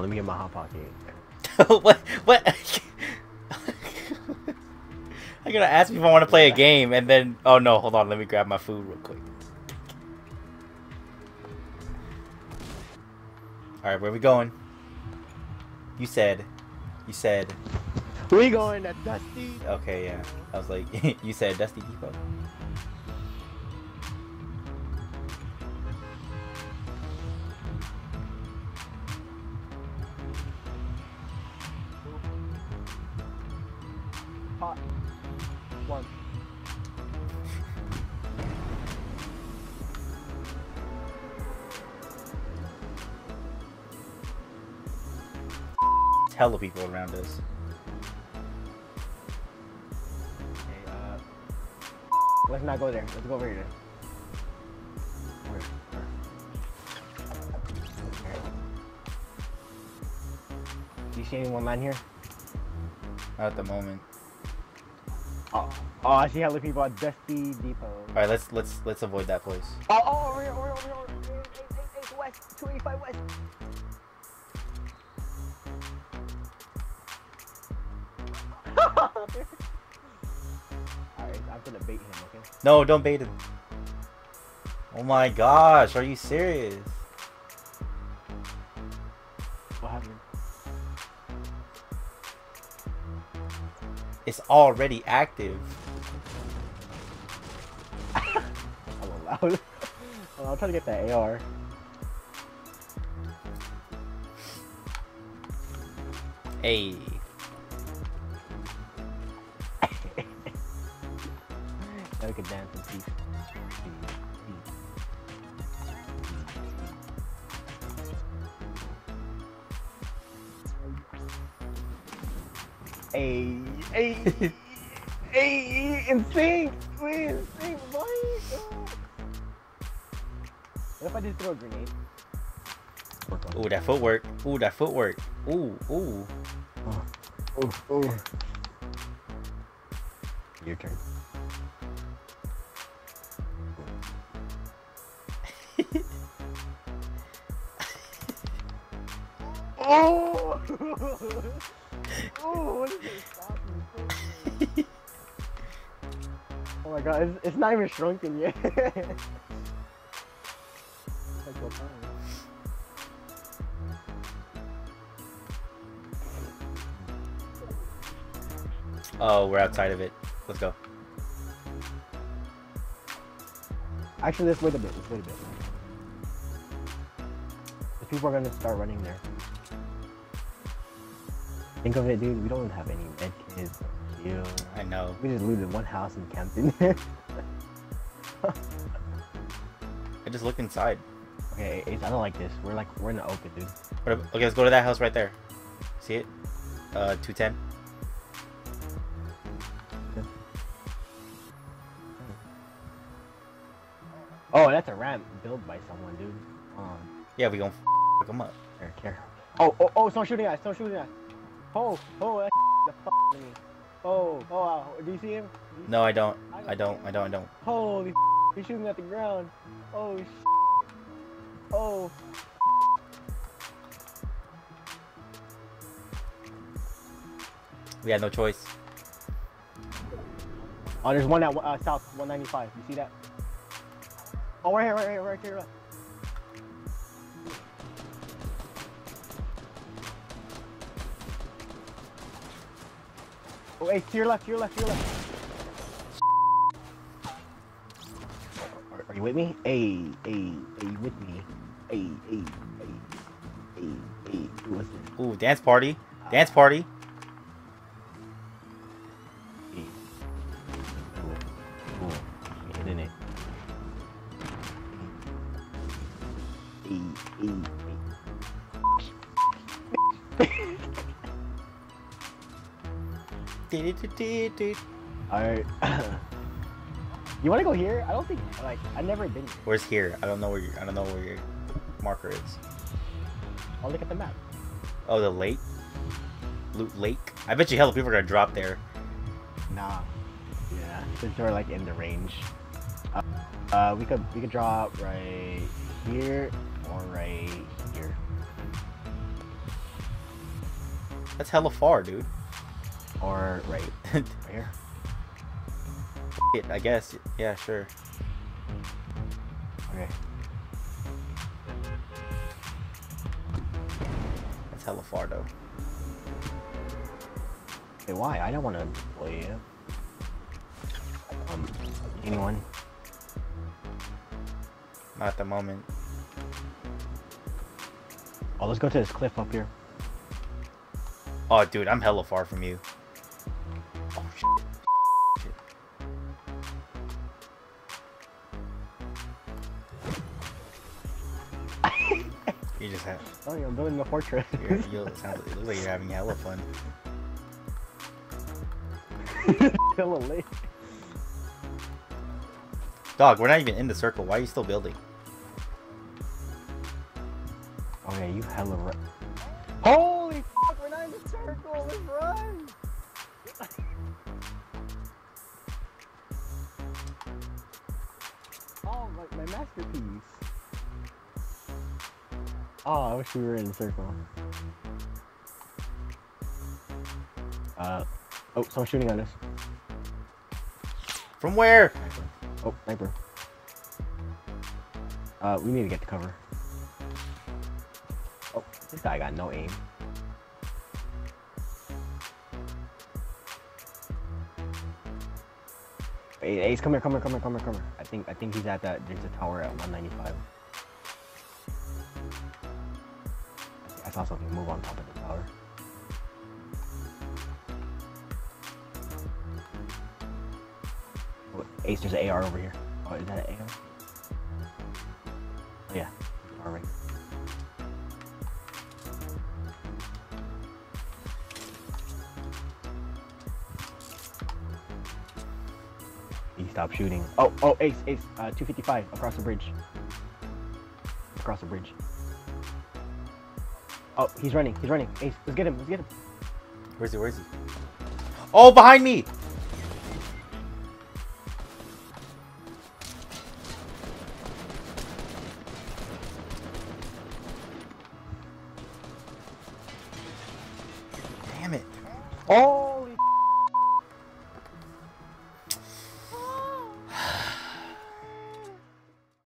let me get my hot pocket. What? What? I'm gonna ask me if I want to play a game, and then oh no, hold on, let me grab my food real quick. All right, where we going? You said. We going to Dusty. Okay, yeah. I was like, you said Dusty Depot. Hot. One. Hella people around us. Okay, let's not go there. Let's go over here. Where? Do you see anyone land here? Not at the moment. Oh, I see hella people at Dusty Depot. All right, let's avoid that place. Oh, over here. 8 west, 285 west. Alright, I'm gonna bait him, okay? No, don't bait him. Oh my gosh, are you serious? What happened? It's already active. I'm allowed. I'm trying to get that AR. Hey. Now we can dance and see. Hey, in sync! Wait, in sync, boy! What if I just throw a grenade? Ooh, that footwork. Ooh, that footwork. Ooh. Oh. Your turn. Oh! Oh, what is this? Stop me. Oh my god, it's not even shrunken yet. Like, what time? Oh, we're outside of it. Let's go. Actually, let's wait a bit. The people are gonna start running there. Think of it, dude. We don't have any med kits. I know. We just looted one house and camped in there. I just looked inside. Okay, Ace, I don't like this. We're in the open, dude. Okay, let's go to that house right there. See it? 210. Oh, that's a ramp built by someone, dude. Yeah, we gonna fuck them up. Care. Oh, someone shooting at us. Oh, that the fuck me. Oh, do you see him? No, I don't. I don't. Holy he's shooting at the ground. Oh, oh. We had no choice. Oh, there's one at south 195. You see that? Oh, right here. Oh, hey, to your left. Are you with me? Hey, you with me? Hey. What's it? Ooh, dance party. Hey. Cool. Hitting it. Alright. You wanna go here? I don't think I've never been here. Where's here? I don't know where your marker is. I'll look at the map. Oh, the lake? Loot Lake? I bet you hella people are gonna drop there. Nah. Yeah, since we're in the range. We could drop right here or right here. That's hella far, dude. Or right, right here. It, I guess. Yeah, sure. Okay. That's hella far, though. Hey, why? I don't want to play it. Anyone? Not at the moment. Oh, let's go to this cliff up here. Oh, dude, I'm hella far from you. Oh, shit. You just have. Oh, yeah, I'm building a fortress. It looks like you're having hella fun. Hella late. Dog, we're not even in the circle. Why are you still building? Oh yeah, you hella right. Holy fuck, we're not in the circle. Let's run. Oh, my masterpiece. Oh, I wish we were in the circle. Oh, someone's shooting at us. From where? Oh, sniper. We need to get to cover. Oh, this guy got no aim. Hey, Ace, come here. I think he's at that. There's a tower at 195. I saw something move on top of the tower. Oh, Ace, there's an AR over here. Oh, is that an AR? Oh yeah, AR right. He stopped shooting. Oh, Ace, 255 across the bridge. Across the bridge. Oh, he's running. Ace, let's get him. Where's he? Oh, behind me! Damn it. Oh!